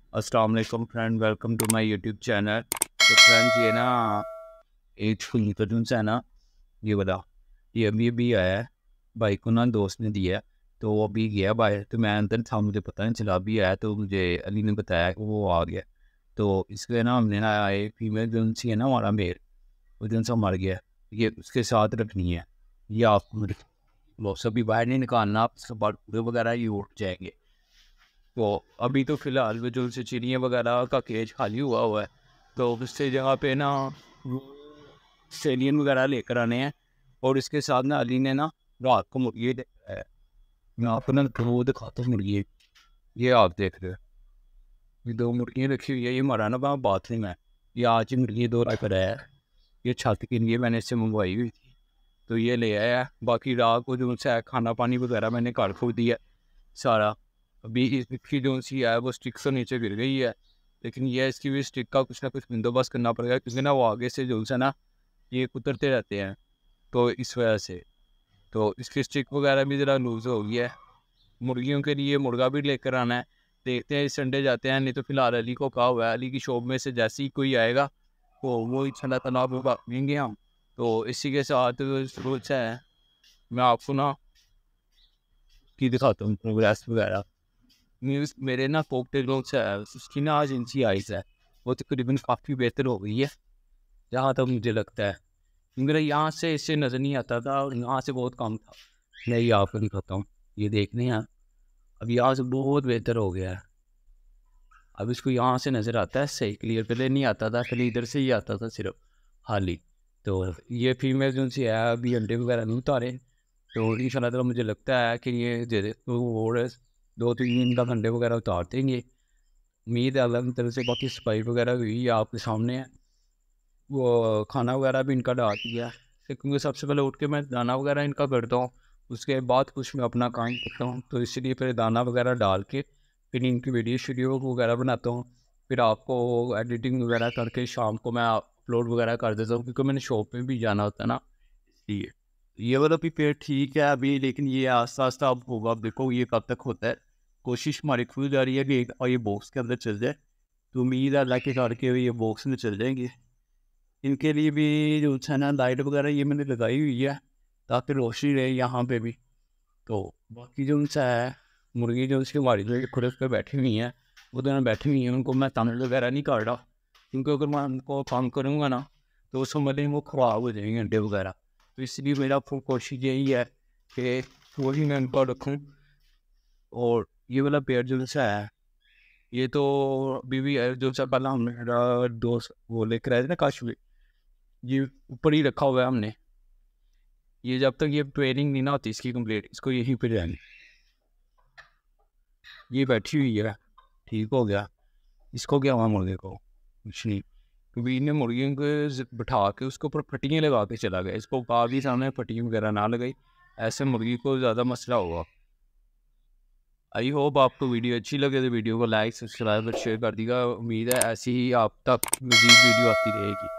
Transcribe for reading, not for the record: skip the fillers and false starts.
अस्सलाम वालेकुम friend, welcome to my YouTube channel. तो फ्रेंड्स ये ना एक कबूतर है ना, ये बता, ये अभी अभी आया है। भाई को ना दोस्त ने दिया है, तो वो अभी गया बाहर। तो मैं अंदर था, मुझे पता नहीं चला। अभी आया तो मुझे अली ने बताया कि वो आ गया। तो इसलिए ना हमने ना आए फीमेल जो सी है ना, हमारा मेल वो जो सा मर गया, ये उसके साथ रखनी है। ये आपको वो सभी बाहर नहीं निकालना, आप उसके बाद कूड़े वगैरह ये उठ जाएंगे। तो अभी तो फ़िलहाल वो जो से चिड़िया वगैरह का केज खाली हुआ हुआ है, तो उससे जगह पे ना सेलियन वगैरह लेकर आने हैं। और इसके साथ ना अली ने ना रात को मुर्गी देखा है। मैं आपको ना वो दिखाता हूँ मुर्गी। ये आप देख रहे हो, ये दो मुर्गियाँ रखी हुई है। ये हमारा ना बाथरूम है। ये आज ही मुर्गी दो रख रहा है। ये छत के लिए मैंने इससे मंगवाई हुई थी, तो ये ले आया है। बाकी रात को जो है खाना पानी वगैरह मैंने घर खो दिया सारा। अभी इसकी जो सी है वो स्टिक से नीचे गिर गई है, लेकिन ये इसकी भी स्टिक का कुछ ना कुछ बंदोबस्त करना पड़ेगा, क्योंकि ना वो आगे से जो है ना ये कुतरते रहते हैं, तो इस वजह से तो इसकी स्टिक वगैरह भी ज़रा लूज़ हो गई है। मुर्गियों के लिए मुर्गा भी लेकर आना है, देखते हैं इस संडे जाते हैं। नहीं तो फिलहाल अली को कहा हुआ है, अली की शॉप में से जैसे ही कोई आएगा तो वो इंशाल्लाह तनाव भागेंगे हम। तो इसी के साथ सोच है, मैं आपको ना की दिखाता हूँ प्रोग्रेस वगैरह। न्यूज़ मेरे ना कॉकटेल्स है, उसकी ना आज इनसी आइज़ है, वो तकरीबन काफ़ी बेहतर हो गई है जहाँ तक मुझे लगता है। मेरा यहाँ से इससे नज़र नहीं आता था और यहाँ से बहुत कम था। मैं ये आपको दिखाता हूँ, ये देखने हैं। अब यहाँ से बहुत बेहतर हो गया है। अब इसको यहाँ से नज़र आता है सही क्लियर, पहले नहीं आता था, पहले इधर से ही आता था सिर्फ हाल ही। तो ये फीमेल जो सी है अभी अंडे वगैरह नहीं उतारे, तो इंशाल्लाह ताला मुझे लगता है कि ये दे दे तो और 2-3 दिन तक अंडे वगैरह उतार देंगे। उम्मीद है अल्लाह की तरफ से। बाकी सफाई वगैरह हुई है आपके सामने है, वो खाना वगैरह भी इनका डाल दिया है। क्योंकि सबसे पहले उठ के मैं दाना वगैरह इनका करता हूँ, उसके बाद कुछ मैं अपना काम करता हूँ। तो इसलिए फिर दाना वगैरह डाल के फिर इनकी वीडियो वगैरह बनाता हूँ। फिर आपको एडिटिंग वगैरह करके शाम को मैं अपलोड वगैरह कर देता हूँ, क्योंकि मैंने शॉप में भी जाना होता है ना, इसलिए। ये वाला भी पेड़ ठीक है अभी, लेकिन ये आस्ता आस्ता अब होगा। अब देखो ये कब तक होता है। कोशिश हमारी खुल जा रही है कि और ये बॉक्स के अंदर चल जाए, तो उम्मीद है अल्लाह के करके ये बॉक्स में चल जाएंगे। इनके लिए भी जो है ना लाइट वगैरह ये मैंने लगाई हुई है, ताकि रोशनी रहे यहाँ पे भी। तो बाकी जो उनसा है मुर्गी जो उसकी हमारी जो खुद पे बैठी हुई हैं, वो दोनों बैठी हुई हैं, उनको मैं तंग वगैरह नहीं कर रहा, क्योंकि अगर मैं उनको काम करूँगा ना तो उस समय वो ख़राब हो जाएंगे अंडे वगैरह। तो इसलिए मेरा फुल कोशिश यही है कि वही मैं उनको रखूँ। और ये वाला पेड़ जो सा है, ये तो अभी भी जो सा पहला हमने मेरा दोस्त वो लेकर आए थे ना काशवी, ये ऊपर ही रखा हुआ है हमने। ये जब तक ये ट्रेनिंग नहीं ना होती इसकी कंप्लीट, इसको यहीं पे रहने। ये बैठी हुई है, ठीक हो गया। इसको क्या हुआ मुर्गे को? कुछ नहीं, क्योंकि इन्हें मुर्गियों को बिठा के उसके ऊपर फटियाँ लगा के चला गया। इसको कहा भी सामने फटियाँ वगैरह ना लगाई, ऐसे मुर्गी को ज़्यादा मसला होगा। आई होप आपको वीडियो अच्छी लगे तो वीडियो को लाइक सब्सक्राइब और शेयर कर दीजिएगा। उम्मीद है ऐसी ही आप तक मज़ीद वीडियो आती रहेगी।